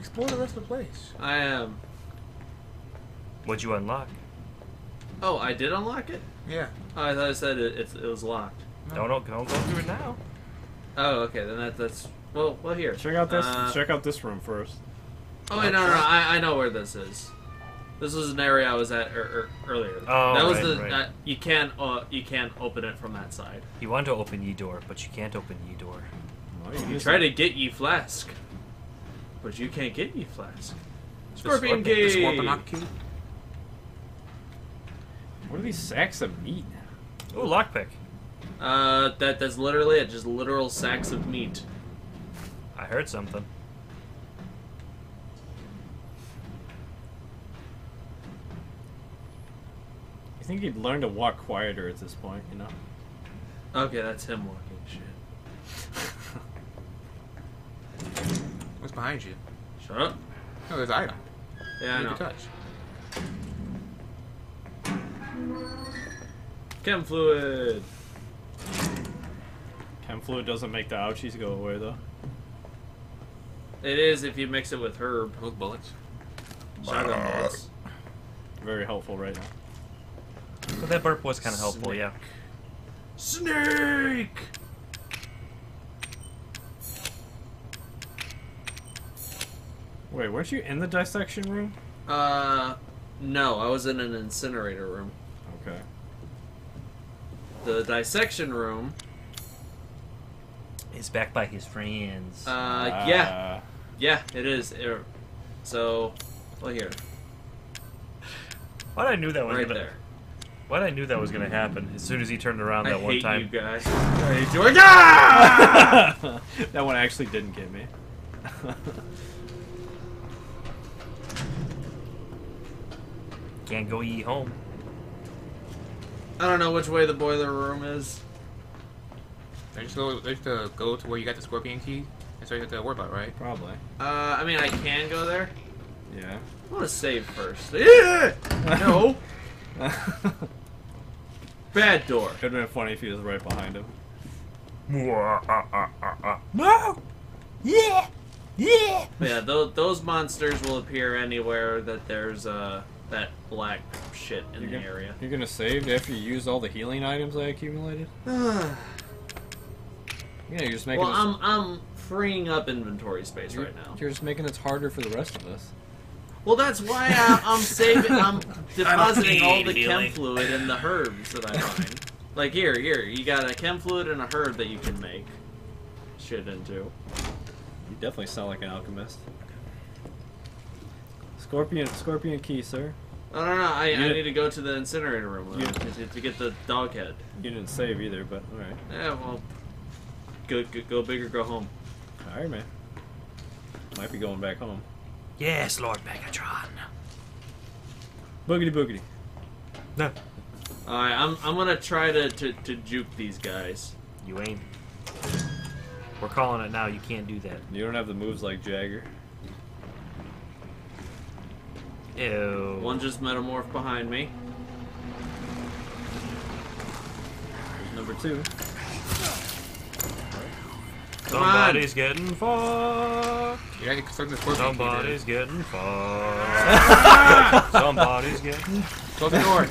Explore the rest of the place. I am. What'd you unlock? Oh, I did unlock it? Yeah. Oh, I thought I said it was locked. No. Don't go through it now. Oh, okay, then that's... Well, here. Check out this. Check out this room first. Oh, wait, no, I know where this is. This was an area I was at earlier. Oh, that was right. you can't open it from that side. You want to open ye door, but you can't open ye door. Well, You try to get ye flask, but you can't get ye flask. Scorpion key. The Scorpion key. What are these sacks of meat? Ooh, lockpick. That's literally it. Just literal sacks of meat. I heard something. I think he'd learn to walk quieter at this point, you know? Okay, that's him walking. Shit. What's behind you? Shut up. No, there's an item. Yeah, I You know. can touch. Chem fluid. Chem fluid doesn't make the ouchies go away, though. It is if you mix it with herb. Those bullets. Shotgun bullets. Very helpful right now. But that burp was kind of helpful, yeah. Snake! Wait, weren't you in the dissection room? No, I was in an incinerator room. Okay. The dissection room, He's back by his friends. yeah, it is. So, well, here, What I knew that was right gonna. there. What I knew that was gonna happen as soon as he turned around that I one hate time. you guys. What are you Doing ah! That one actually didn't get me. Can't go eat home. I don't know which way the boiler room is. There's to go to where you got the Scorpion key. That's what you have to worry about, right? Probably. I mean, I can go there. Yeah. I want to save first. Yeah! No. Bad door. Could have been funny if he was right behind him. No! Yeah! Yeah! But yeah, those monsters will appear anywhere that there's that black shit in the area. You're gonna save after you use all the healing items I accumulated? Yeah, you're just making. Well, I'm freeing up inventory space right now. You're just making it harder for the rest of us. Well, that's why I'm saving. I'm depositing all the need chem healing. fluid in the herbs that I find. Like here, you got a chem fluid and a herb that you can make shit into. You definitely sound like an alchemist. Scorpion key, sir. I don't know. I need to go to the incinerator room though, You- to get the dog head. You didn't save either, but alright. Yeah, well, go big or go home. Alright, man. Might be going back home. Yes, Lord Megatron. Boogity boogity. No. Alright, I'm gonna try to juke these guys. You ain't. We're calling it now. You can't do that. You don't have the moves like Jagger. Ew. One just metamorphed behind me. There's number 2. Somebody's getting fucked. You gotta construct the Scorpion Somebody's getting fucked. Somebody's getting. Close the door.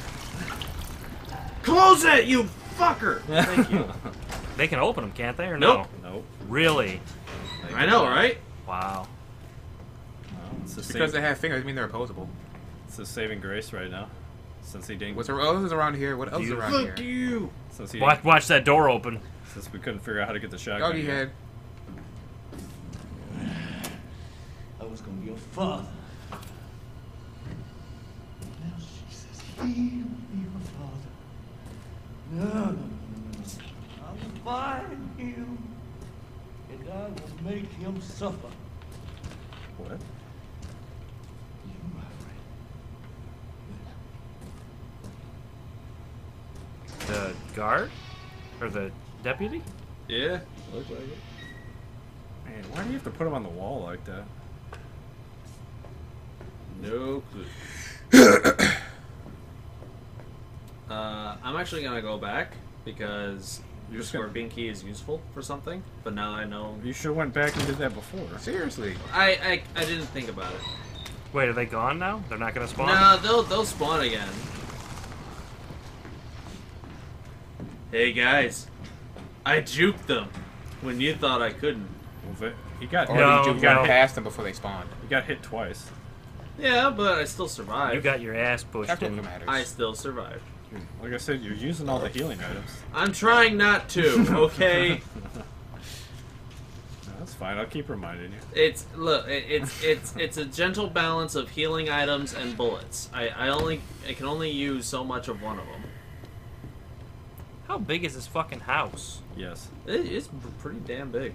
Close it, you fucker! Thank you. They can open them, can't they? Or no? Nope. Nope. Really? I know, right? Wow. Well, it's a Because they have fingers, doesn't mean they're opposable. It's a saving grace right now. Since he didn't. What's else is around here? What else is around Fuck here? you! Since he Watch that door open. Since we couldn't figure out how to get the shotgun. Doggy yet. head. I was gonna be your father. Now she says he will be her father. No, no, no, no, no. I will find him, and I will make him suffer. What? You, my friend. The guard? Or the deputy? Yeah. Looks like it. Man, why do you have to put him on the wall like that? No clue. I'm actually gonna go back because the scorpion key is useful for something, but now I know. You should have went back and did that before. Seriously. I didn't think about it. Wait, are they gone now? They're not gonna spawn? No, they'll spawn again. Hey guys, I juked them when you thought I couldn't. Well, he got Or hit. No, did you run no. past them before they spawned? He got hit twice. Yeah, but I still survived. You got your ass pushed That's what in. matters. I still survived. Like I said, you're using all the healing items. I'm trying not to, okay? No, that's fine. I'll keep reminding you. It's a gentle balance of healing items and bullets. I can only use so much of one of them. How big is this fucking house? Yes. It's pretty damn big.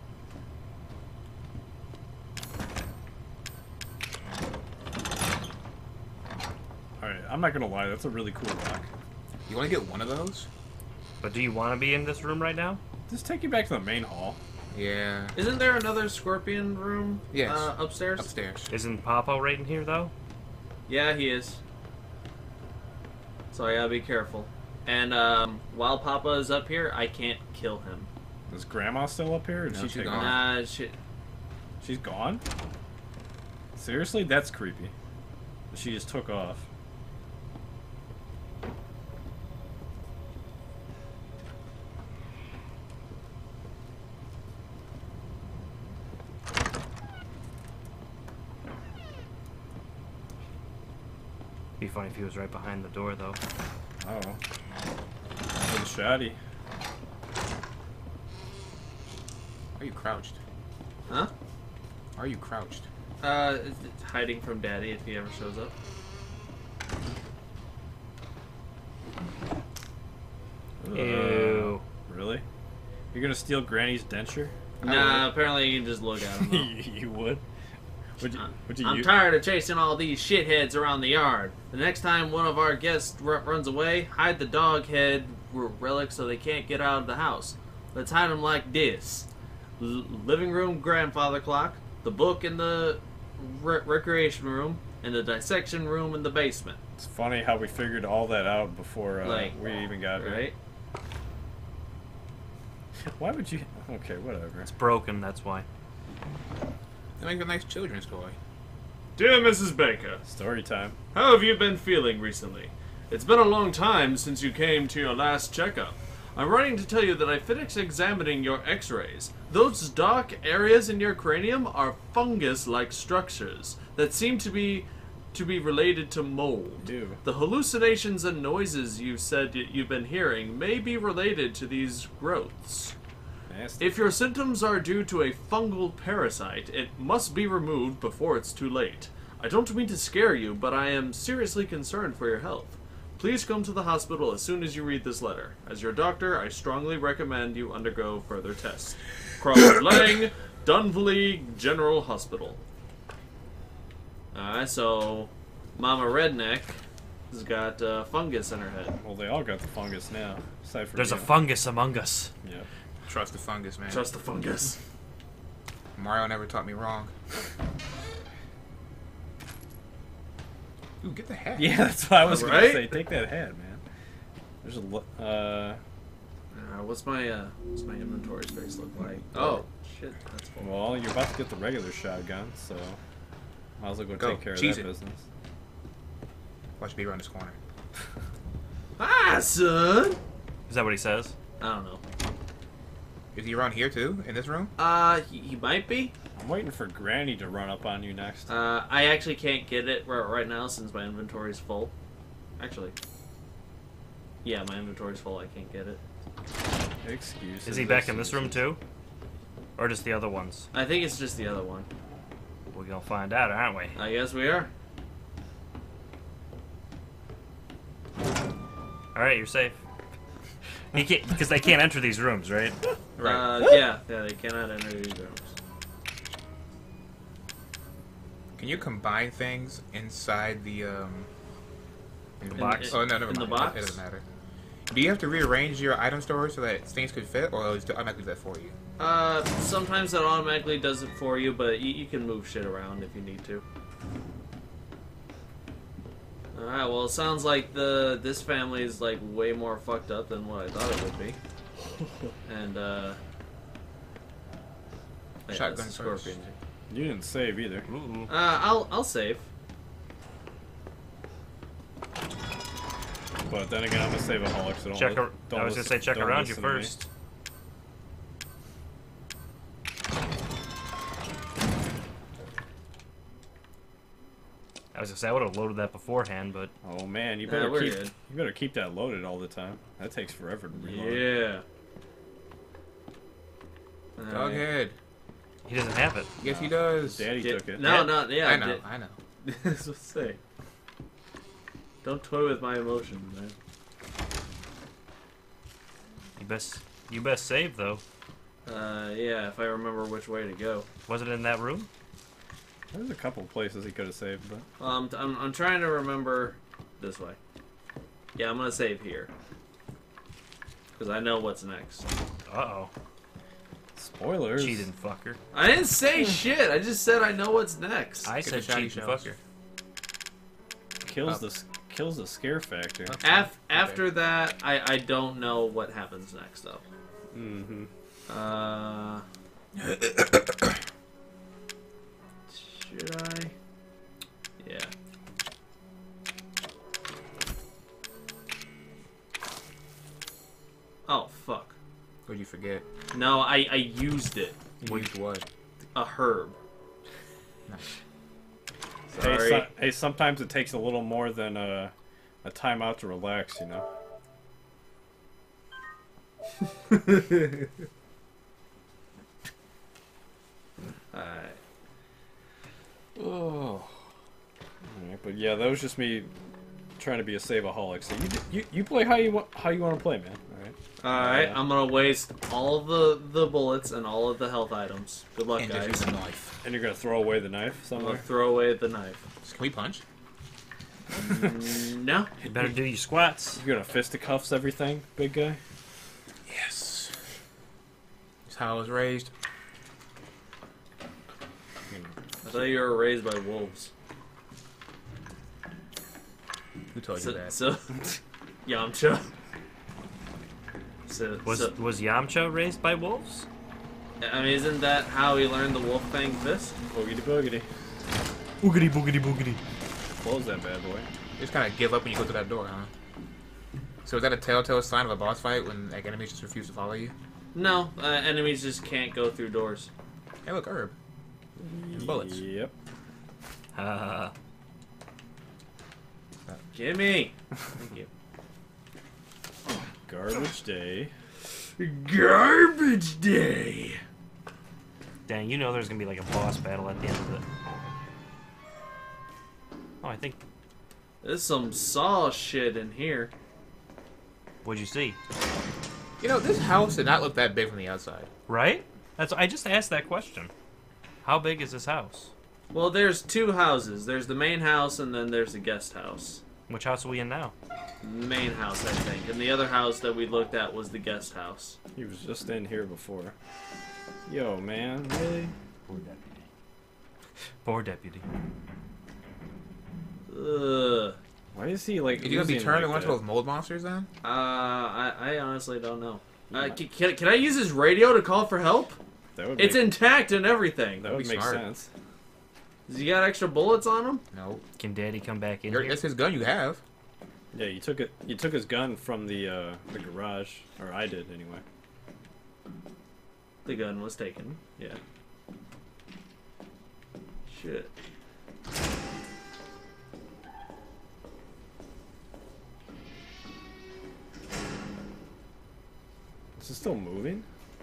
Alright, I'm not gonna lie, that's a really cool rock. You want to get one of those? But do you want to be in this room right now? Just take you back to the main hall. Yeah. Isn't there another scorpion room? Yes. Upstairs. Upstairs. Isn't Papa right in here though? Yeah, he is. So I gotta be careful. And while Papa is up here, I can't kill him. Is Grandma still up here? Or did No, she she's take gone. off? Nah, shit. She's gone? Seriously? That's creepy. She just took off. Be funny if he was right behind the door though. Oh. Little shoddy. Are you crouched? Huh? Are you crouched? It's hiding from Daddy if he ever shows up. Ew. Really? You're gonna steal Granny's denture? Nah, apparently you can just look at him. though. You would? Would you I'm use? tired of chasing all these shitheads around the yard. The next time one of our guests runs away, hide the dog head relic so they can't get out of the house. Let's hide them like this. Living room grandfather clock, the book in the recreation room, and the dissection room in the basement. It's funny how we figured all that out before we even got here. Right? Why would you? Okay, whatever. It's broken, that's why. They make a nice children's toy. Dear Mrs. Baker, Story time. how have you been feeling recently? It's been a long time since you came to your last checkup. I'm writing to tell you that I finished examining your x-rays. Those dark areas in your cranium are fungus-like structures that seem to be related to mold. Ew. The hallucinations and noises you said you've been hearing may be related to these growths. Nasty. If your symptoms are due to a fungal parasite, it must be removed before it's too late. I don't mean to scare you, but I am seriously concerned for your health. Please come to the hospital as soon as you read this letter. As your doctor, I strongly recommend you undergo further tests. Crawford Lang, Dunville General Hospital. Alright, so Mama Redneck has got fungus in her head. Well, they all got the fungus now. Aside from There's a you. fungus among us. Yeah. Trust the fungus, man. Trust the fungus. Mario never taught me wrong. Ooh, get the hat. Yeah, that's what I was gonna Right? say. Take that hat, man. There's What's my inventory space look like? Oh, shit, that's full. well, you're about to get the regular shotgun, so might as well go Go, take care of cheese that it. business. Watch me around this corner. Ah, son! Is that what he says? I don't know. Is he around here too? In this room? He might be. I'm waiting for Granny to run up on you next. I actually can't get it right now since my inventory's full. Actually. Yeah, my inventory's full. I can't get it. Excuses. Is he back in this room too? Or just the other ones? I think it's just the other one. We're gonna find out, aren't we? I guess we are. Alright, you're safe. He can't, because they can't enter these rooms, right? Yeah, they cannot enter these rooms. Can you combine things inside the box? Oh no, never In the mind. box? It doesn't matter. Do you have to rearrange your item storage so that things could fit, or does it automatically do that for you? Sometimes it automatically does it for you, but you can move shit around if you need to. Alright, well it sounds like this family is like way more fucked up than what I thought it would be. And yeah, Shotgun that's the scorpion. You didn't save either. Ooh. I'll save. But then again, I'm gonna save a holic, so I was gonna say check don't around you listen to me. first. I was gonna say I would have loaded that beforehand, but Oh man, we're good. you better keep that loaded all the time. That takes forever to reload. Yeah. Doghead. he doesn't have it. Yes, he does. Daddy took it. No, not yeah. I know. I know. That's what I say. Don't toy with my emotions, man. You best save though. Yeah, if I remember which way to go. Was it in that room? There's a couple places he could have saved, but I'm trying to remember this way. Yeah, I'm gonna save here. Because I know what's next. Uh-oh. spoilers. Cheating fucker. I didn't say shit. I just said I know what's next. I Get said the shotty cheating shells. fucker. Kills the scare factor. After that, I don't know what happens next though. Mm-hmm. Should I? Yeah. Oh fuck. What'd you forget? No, I used it. You used what? A herb. Nice. Sorry. Hey, sometimes it takes a little more than a timeout to relax, you know. Alright. Oh. Alright, but yeah, that was just me trying to be a save-aholic. So you play how you want to play, man. Alright, I'm gonna waste all the bullets and all of the health items. Good luck, And just guys. use a knife. And you're gonna throw away the knife I'm gonna somewhere. throw away the knife. Can we punch? No. You better do your squats. You're gonna fisticuffs everything, big guy. Yes. That's how I was raised. I thought you were raised by wolves. Who told you that? So Yamcha. So, Was Yamcha raised by wolves? I mean, isn't that how he learned the wolf fang fist? Boogity boogity. Boogity boogity boogity. Close that bad boy. You just kind of give up when you go through that door, huh? So is that a telltale sign of a boss fight when like enemies just refuse to follow you? No, enemies just can't go through doors. Hey, look, herb. And bullets. Yep. Gimme! Thank you. Garbage day. Garbage day! Dang, you know there's gonna be like a boss battle at the end of it. Oh, I think. There's some saw shit in here. What'd you see? You know, this house did not look that big from the outside. Right? I just asked that question. How big is this house? Well, there's two houses. There's the main house and then there's the guest house. Which house are we in now? Main house, I think. And the other house that we looked at was the guest house. He was just in here before. Yo, man, really? Poor deputy. Ugh. Why is he like? Is you gonna be oozing turned into like one of that? those mold monsters then? I honestly don't know. Can I use his radio to call for help? That would It's make, intact and everything. that would be make smart. sense. Does he got extra bullets on him? No. Can Daddy come back in here? That's his gun you have. Yeah, you took it. You took his gun from the garage, or I did anyway. The gun was taken. Yeah. Shit. Is it still moving?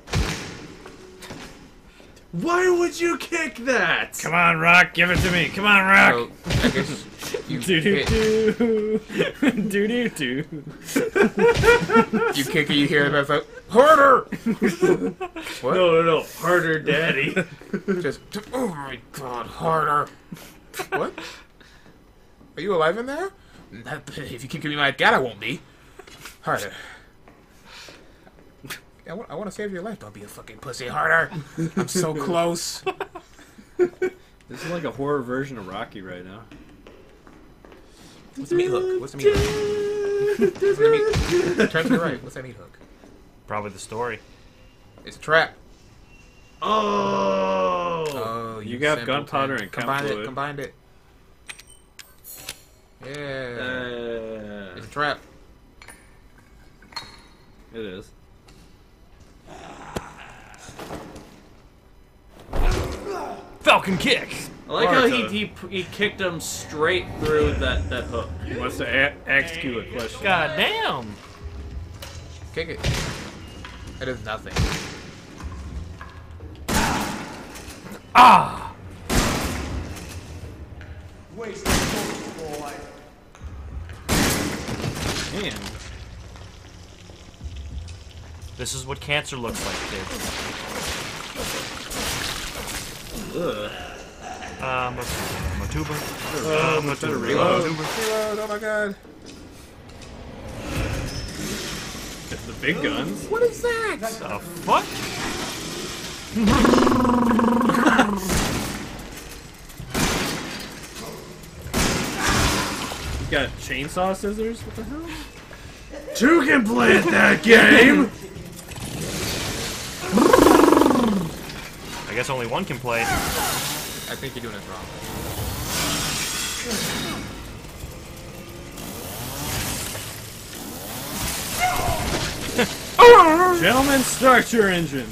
Why would you kick that? Come on, Rock, give it to me. Come on, Rock. So, I guess you Do do hit, do do do do. you kick it, you hear it, that's like, harder! What? No. Harder, daddy. Just, oh my god, harder. What? Are you alive in there? If you keep giving me my gat, I won't be. Harder. I want to save your life. Don't be a fucking pussy. Harder. I'm so close. This is like a horror version of Rocky right now. What's the meat hook? What's the meat hook? What's the meat? Turn to the right. What's that meat hook? Probably the story. It's a trap. Oh! Oh, You got simpleton. gunpowder and chem combined fluid. it. Combined it. Yeah. It's a trap. It is. Falcon kick! I like how Martha. he kicked him straight through that hook. He wants to ask you a question. God damn! Kick it. It is nothing. Ah! Waste the boy. Man. This is what cancer looks like, kids. Ugh. Matuba. Better Reload. reload. Reload. Oh my god. The big guns. What is that? The fuck? You got chainsaw scissors? What the hell? Two can play at that game! I guess only one can play. I think you're doing this wrong. Gentlemen, start your engines.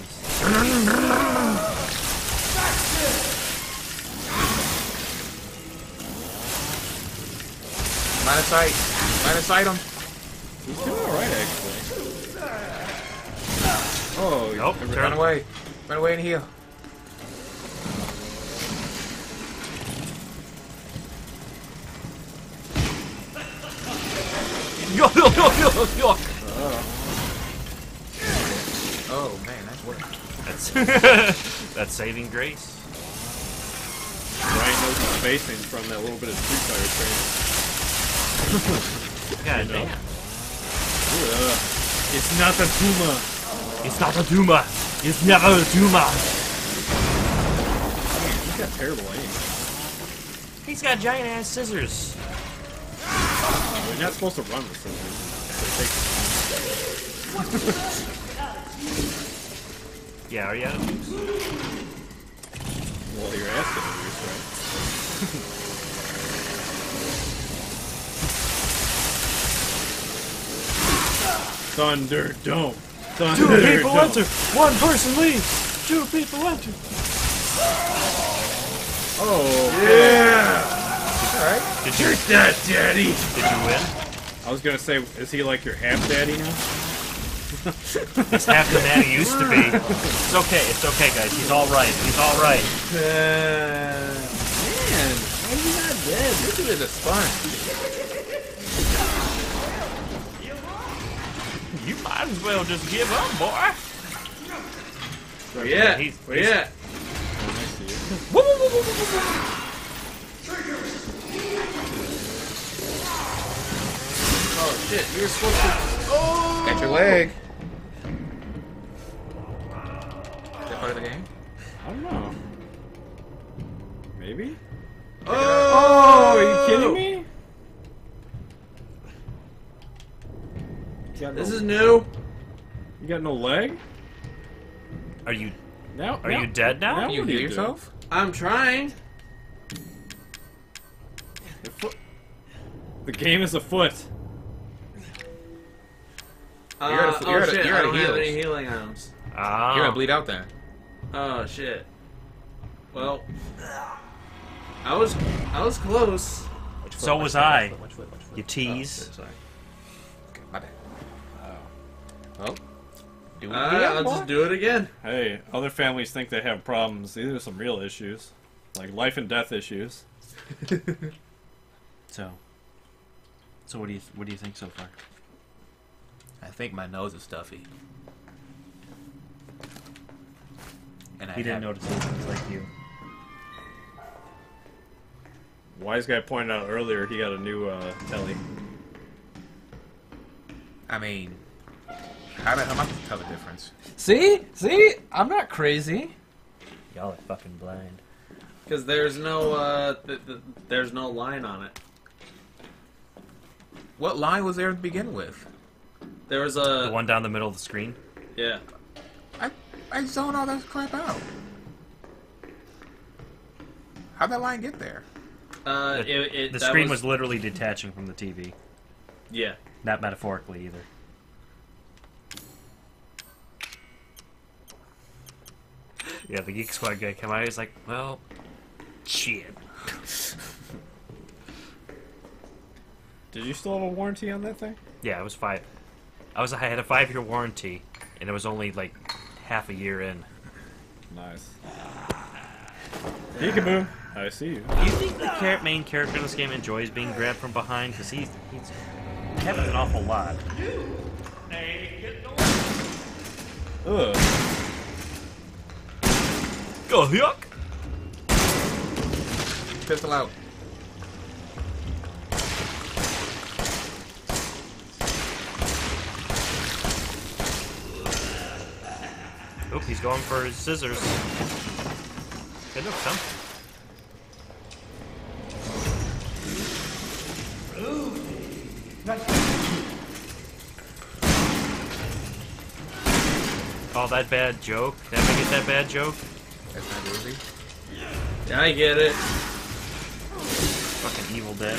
Line of sight. Line of sight him. He's doing alright, actually. Oh, Nope. Run Turn. away. Run away and heal. Yo, yo, yo, yo, yo. Oh man, that's work. That's that's saving grace. Ryan knows he's facing from that little bit of Street Fighter God You know. damn. training. It's not a tumor. It's not a Duma. It's never a Duma. Man, he's got terrible aim. He's got giant ass scissors. We're not supposed to run with scissors. Yeah, are you out of juice? Well, you're asking me, right? Thunder Dome. Thunder Two people Dome. enter. One person leaves. Two people enter. Oh, Alright. Did you? that, Daddy. Did you win? I was gonna say, is he like your half daddy now? He's half the man he used to be. It's okay. It's okay, guys. He's all right. He's all right. Man, why are you not dead? This dude is a sponge. You might as well just give up, boy. Where you at? He's- Where you he's- at? Nice to you. Oh shit, you were supposed to... Oh! Got your leg. Is that part of the game? I don't know. Maybe? Oh! Oh, are you kidding me? You got This no- is new. You got no leg? Are you? Now, Are you dead now? now Can you what do heal do? yourself? I'm trying. The foot. The game is afoot. You're at a- Oh you're at a- shit, you're I at a don't have any heals. healing items. Ah. You're gonna bleed out then. Oh shit. Well, I was close. So was I. You tease. Oh, sorry. Okay, my bad. Oh. Do it I'll just do it again. Hey, other families think they have problems. These are some real issues. Like life and death issues. So what do you think so far? I think my nose is stuffy. And He didn't notice it. He's like you. Wise guy pointed out earlier he got a new telly. I mean, how am I supposed to tell the difference? See? See? I'm not crazy. Y'all are fucking blind. Because there's no there's no line on it. What line was there to begin with? There was The a one down the middle of the screen. Yeah. I zone all that crap out. How'd that line get there? The The screen was literally detaching from the TV. Yeah. Not metaphorically either. Yeah, the Geek Squad guy came out. He's like, "Well, shit." Did you still have a warranty on that thing? Yeah, it was 5. I had a 5-year warranty, and it was only like half a year in. Nice. Peekaboo. I see you. Do you think the main character in this game enjoys being grabbed from behind? Because he's happens an awful lot. Ugh. Go yuck! Pistol out. Oop, he's going for his scissors. Good look, Tom. Oh, that bad joke? Did I get that bad joke? That's not easy. Yeah, I get it. Fucking Evil Dead.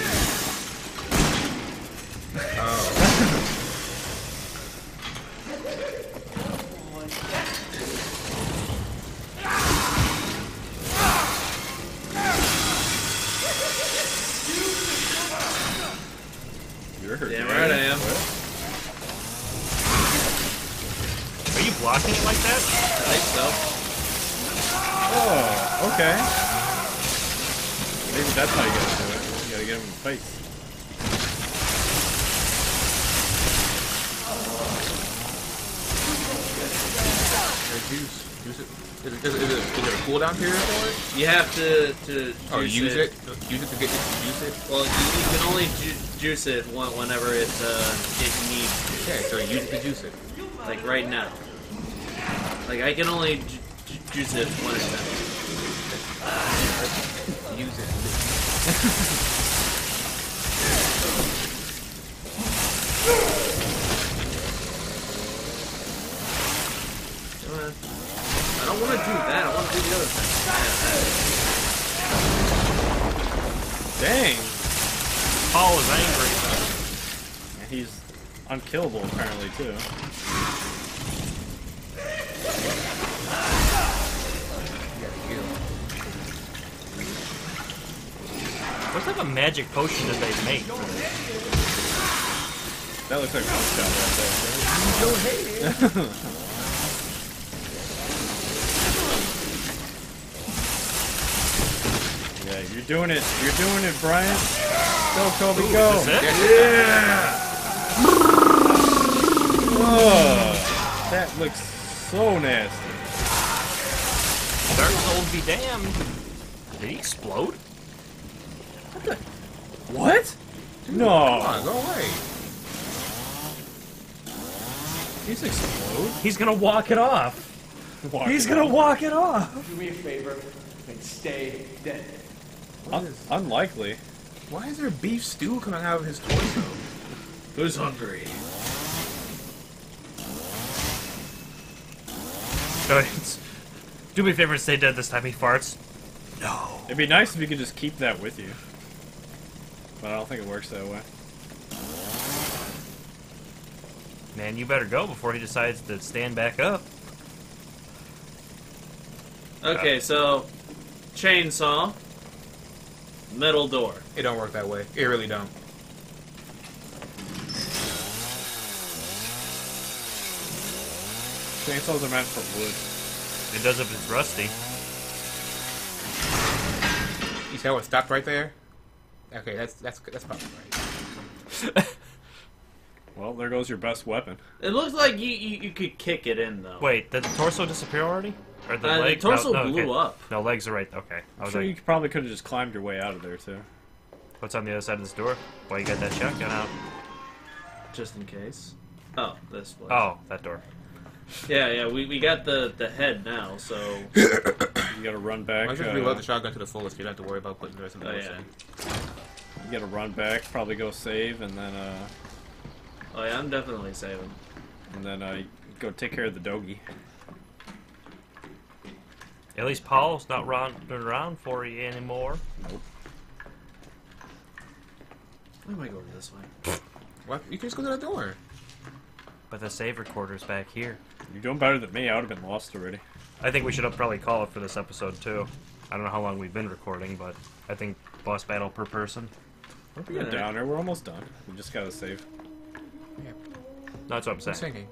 You're hurt. Damn right I am. Are you blocking it like that? I think so. Oh, okay. Maybe that's how you gotta do it. You gotta get him in the face. There's juice. Use it. Is it a cooldown period for it? You have to Use it. Use it to get use it. Well, you can only juice it whenever it needs. Okay, so use it to juice it. Like right now. Like I can only juice it when it's done. Use it. I don't want to do that. I want to do the other thing. Dang. Paul is angry. And he's unkillable apparently too. What type of magic potion did they make for this? That looks like a shot right there. Yeah, you're doing it. You're doing it, Brian. Go, Kobe, go. Is this it? Yeah. Oh, that looks so nasty. Dark Souls be damned. Did he explode? What? Come No. on, go away. He's explode. He's gonna walk it off. Walk He's it gonna off. walk it off. Do me a favor and stay dead. Unlikely. Why is there beef stew coming out of his torso? Who's hungry? Do me a favor and stay dead this time. He farts. No. It'd be nice if you could just keep that with you. But I don't think it works that way. Man, you better go before he decides to stand back up. Okay, so chainsaw, metal door. It don't work that way. It really don't. Chainsaws are meant for wood. It does if it's rusty. You see how it stopped right there? Okay, that's probably right. Well, there goes your best weapon. It looks like you could kick it in though. Wait, did the torso disappear already? Or the The leg? torso no, blew okay. up. No, legs are right. Okay. I I'm was sure like, you probably could have just climbed your way out of there too. what's on the other side of this door? Why you got that shotgun out? Just in case. Oh, this place. Oh, that door. Yeah, we got the head now, so. You gotta run back. Why don't you reload the shotgun to the fullest? You don't have to worry about putting the rest of the Oh, bullets yeah. in. You gotta run back, probably go save, and then Oh yeah, I'm definitely saving. go take care of the doggy. At least Paul's not running around for you anymore. Nope. Why am I going this way? What? You can just go to the door. But the save recorder's back here. You're doing better than me. I would have been lost already. I think we should probably call it for this episode, too. I don't know how long we've been recording, but I think boss battle per person. We're getting down there. We're almost done. We just gotta save. Yeah. That's what I'm I'm saying. singing.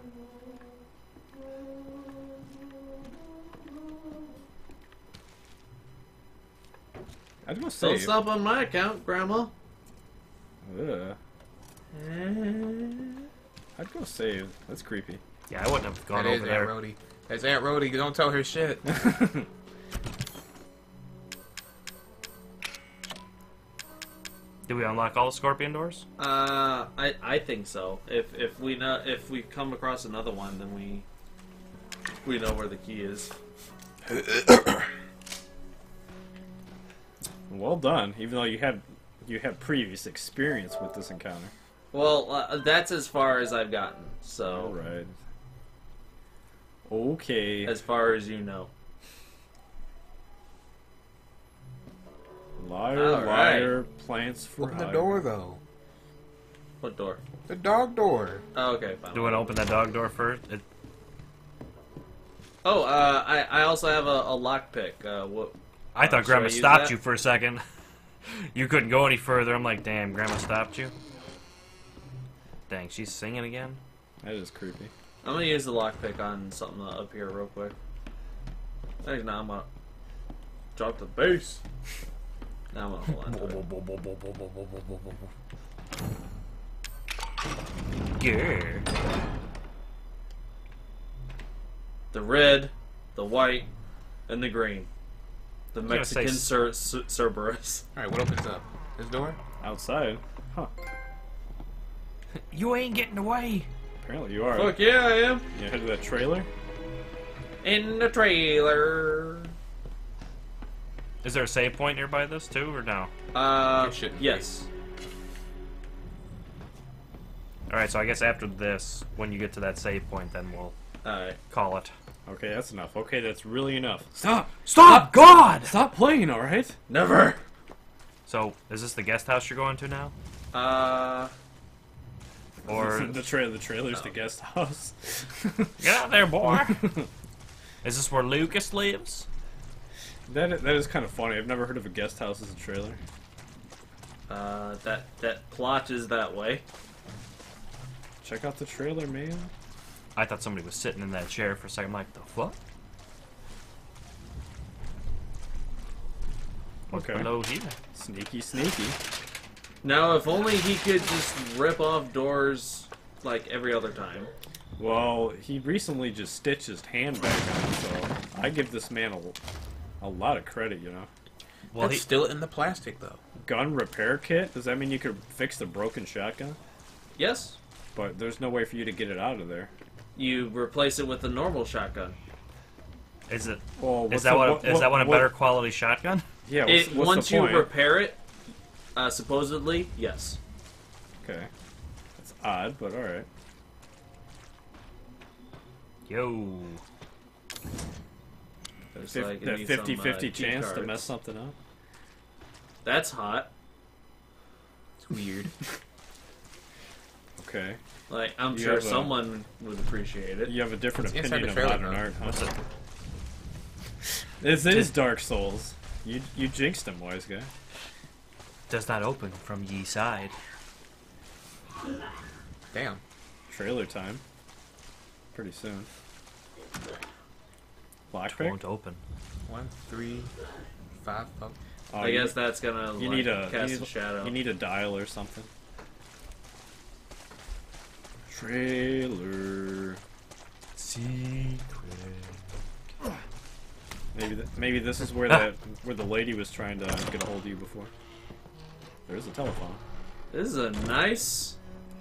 I'd go Don't save. stop on my account, Grandma. Ugh. I'd go save. That's creepy. Yeah, I wouldn't have gone That is over Aunt there. Rhodey. That's Aunt Rhodey. Don't tell her shit. Did we unlock all the scorpion doors? I think so. If we come across another one, then we know where the key is. Well done. Even though you had previous experience with this encounter. Well, that's as far as I've gotten. All So, right. Okay. as far as you know. Liar, All right. liar, plants for Open the hire. door, though. What door? The dog door. Oh, okay, fine. Do you want to open that dog door first? Oh, I also have a lockpick. What? I thought should Grandma I use stopped that? you for a second. You couldn't go any further. I'm like, damn, Grandma stopped you? Dang, she's singing again? That is creepy. I'm gonna use the lockpick on something up here real quick. Thanks, now I'm gonna drop the bass. Now I'm gonna hold on to it. Yeah. The red, the white, and the green. The gonna Mexican say Cerberus. All right, what opens up? This door? Outside. Huh. You ain't getting away. Apparently you are. Fuck yeah, I am. You head to that trailer? In the trailer. Is there a save point nearby this too, or no? It shouldn't be. Yes. Alright, so I guess after this, when you get to that save point, then we'll Alright. call it. Okay, that's enough. Okay, that's really enough. Stop! Stop! God! Stop playing, alright? Never. So, is this the guest house you're going to now? Or the trailer's the guest house. get out there, boy! Is this where Lucas lives? That is kind of funny. I've never heard of a guest house as a trailer. That plot is that way. Check out the trailer, man. I thought somebody was sitting in that chair for a second. I'm like, the fuck? What's Okay. below here? Sneaky, sneaky. Now, if only he could just rip off doors like every other time. Well, he recently just stitched his hand back on, so I give this man a lot of credit, you know. Well, That's still in the plastic, though. Gun repair kit? Does that mean you could fix the broken shotgun? Yes. But there's no way for you to get it out of there. You replace it with a normal shotgun. is it? Well, Is that one a better quality shotgun? Yeah, It what's once the you point? repair it, supposedly, yes. Okay. That's odd, but alright. Yo. There's That like, it needs 50-50 some, chance to cards. mess something up. That's hot. It's weird. Okay. Like, I'm You sure have a- someone would appreciate it. You have a different It's inside opinion the of trailer, modern though. art, huh? This is Dark Souls. You jinxed him, wise guy. Does not open from ye side. Damn. Trailer time. Pretty soon. Lockpick? Won't open. 1, 3, 5. Oh. Oh, I guess that's gonna you like, need a cast a shadow. You need a dial or something. Trailer. Secret. Maybe this is where where the lady was trying to get a hold of you before. There's a telephone. This is a nice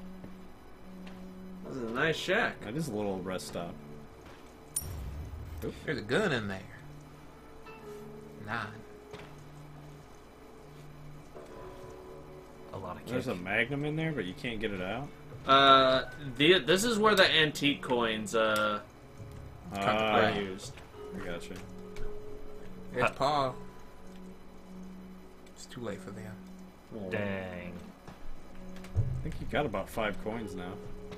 shack. That is a little rest stop. There's a gun in there. 9. A lot of There's kick. a magnum in there, but you can't get it out. This is where the antique coins are used. I gotcha. It's Paul. It's too late for them. Dang. I think you got about 5 coins now.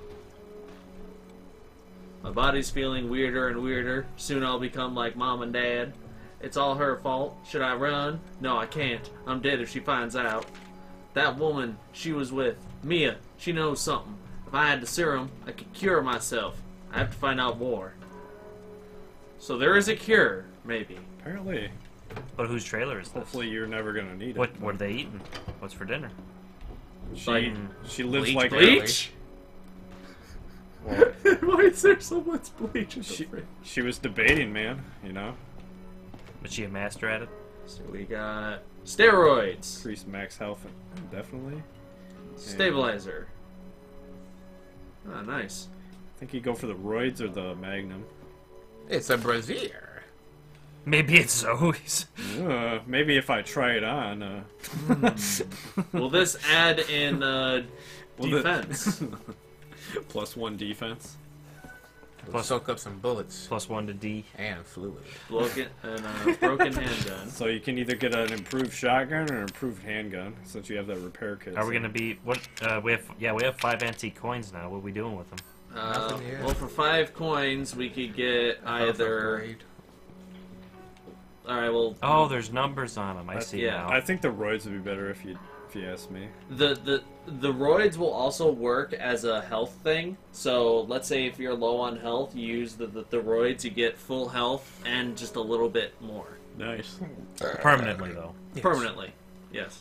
My body's feeling weirder and weirder. Soon I'll become like Mom and Dad. It's all her fault. Should I run? No, I can't. I'm dead if she finds out. That woman she was with, Mia, she knows something. If I had the serum, I could cure myself. I have to find out more. So there is a cure, maybe. Apparently. But whose trailer is this? Hopefully you're never gonna need it. What are they eating? What's for dinner? She lives like bleach? Well, Why is there so much bleach in the fridge? she was debating, man. You know, Was she a master at it? So we got steroids, increase max health, definitely. stabilizer. Ah, nice. I think you go for the roids or the magnum. It's a brazier. Maybe it's Zoe's. Maybe if I try it on. Will this add in defense? +1 defense. Plus, soak up some bullets +1 to D. and fluid. Broken handgun. So you can either get an improved shotgun or an improved handgun, since you have that repair kit. Are we gonna be what? We have 5 antique coins now. What are we doing with them? Nothing yet. Well, for 5 coins, we could get either. Upgrade. All right. Well. Oh, there's numbers on them. I see yeah. now. I think the roids would be better if you ask me. The roids will also work as a health thing. So let's say if you're low on health, you use the roids, you get full health and just a little bit more. Nice. Permanently though. Yes. Permanently, yes.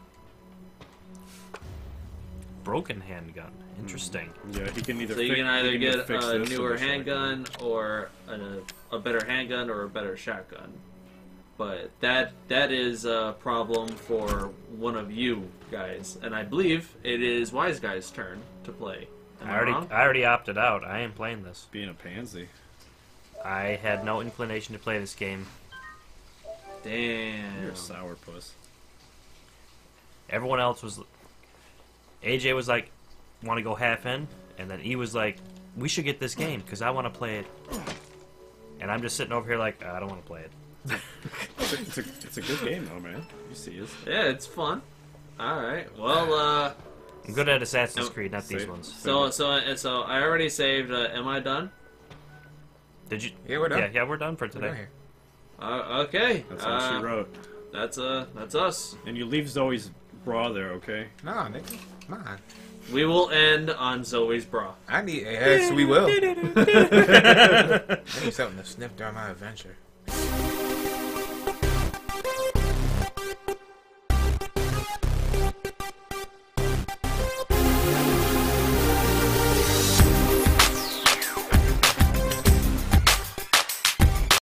Broken handgun. Interesting. Yeah, he can either. So you can either get fix a this or newer the shotgun. handgun or a better handgun or a better shotgun. But that is a problem for one of you guys, and I believe it is Wise Guy's turn to play. Am I wrong? I already opted out. I ain't playing this. Being a pansy. I had no inclination to play this game. Damn. You're a sourpuss. Everyone else was. AJ was like, want to go half in, and then E was like, we should get this game because I want to play it. And I'm just sitting over here like, I don't want to play it. It's a good game though, man. You see it. Yeah, it's fun. All right. Well, I'm good at Assassin's No, Creed, not these same. ones. so I already saved. Am I done? Did you? Yeah, we're done. Yeah, we're done for We're done today. here. Okay. That's all she wrote. That's us. And you leave Zoe's bra there, okay? No, nigga. Come on. We will end on Zoe's bra. I need. Yes, we will. I need something to sniff during my adventure.